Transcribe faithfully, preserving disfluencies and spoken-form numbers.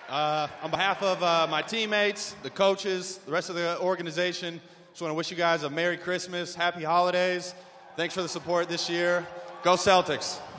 Uh, on behalf of uh, my teammates, the coaches, the rest of the organization, just want to wish you guys a Merry Christmas, Happy Holidays. Thanks for the support this year. Go Celtics.